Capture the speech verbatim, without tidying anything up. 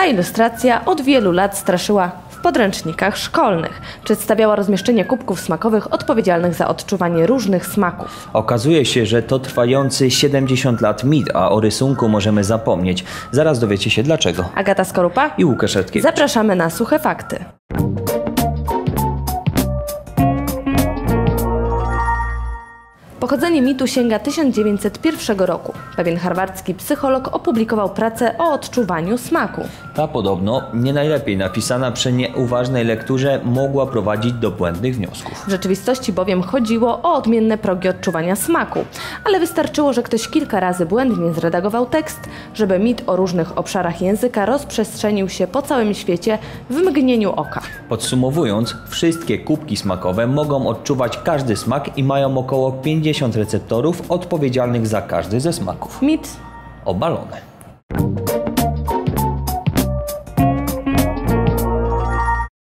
Ta ilustracja od wielu lat straszyła w podręcznikach szkolnych. Przedstawiała rozmieszczenie kubków smakowych odpowiedzialnych za odczuwanie różnych smaków. Okazuje się, że to trwający siedemdziesiąt lat mit, a o rysunku możemy zapomnieć. Zaraz dowiecie się dlaczego. Agata Skorupa I Łukasz Radkiewicz. Zapraszamy na Suche Fakty. Pochodzenie mitu sięga tysiąc dziewięćset pierwszego roku. Pewien harwardzki psycholog opublikował pracę o odczuwaniu smaku. Ta podobno nie najlepiej napisana przy nieuważnej lekturze mogła prowadzić do błędnych wniosków. W rzeczywistości bowiem chodziło o odmienne progi odczuwania smaku, ale wystarczyło, że ktoś kilka razy błędnie zredagował tekst, żeby mit o różnych obszarach języka rozprzestrzenił się po całym świecie w mgnieniu oka. Podsumowując, wszystkie kubki smakowe mogą odczuwać każdy smak i mają około pięćdziesiąt receptorów odpowiedzialnych za każdy ze smaków. Mit obalone.